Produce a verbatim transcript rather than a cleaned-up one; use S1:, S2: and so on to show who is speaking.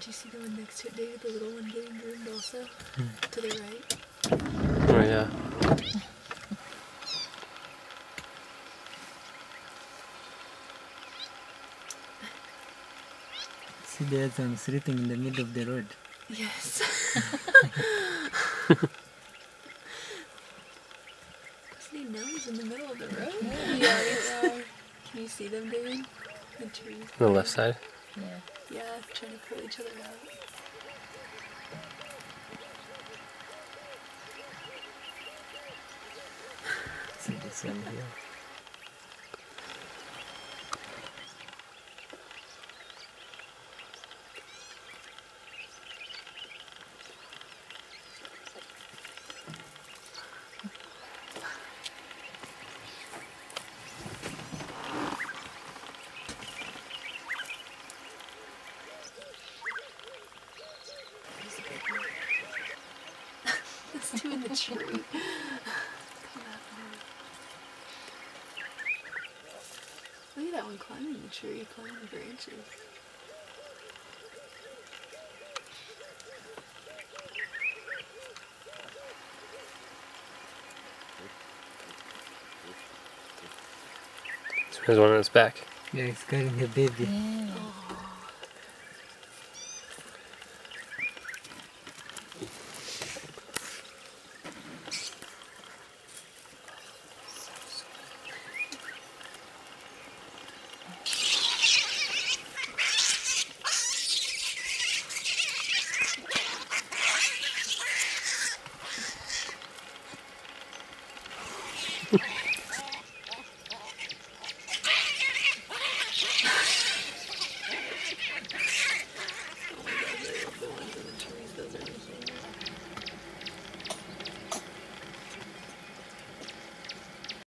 S1: Did you see the one next to it, David? The little one getting groomed also? Hmm. To the right?
S2: Oh, yeah.
S3: See, there's one sleeping in the middle of the road.
S1: Yes. Doesn't he know he's in the middle of the road? Yeah, they are. Can you see them, David? The trees.
S2: The left side?
S1: Yeah. Yeah, trying to pull each other out.
S3: See this one here.
S1: There's two in the tree. Look at that one climbing the tree, climbing the branches.
S2: There's one on its back.
S3: Yeah, it's carrying a baby.
S1: Oh.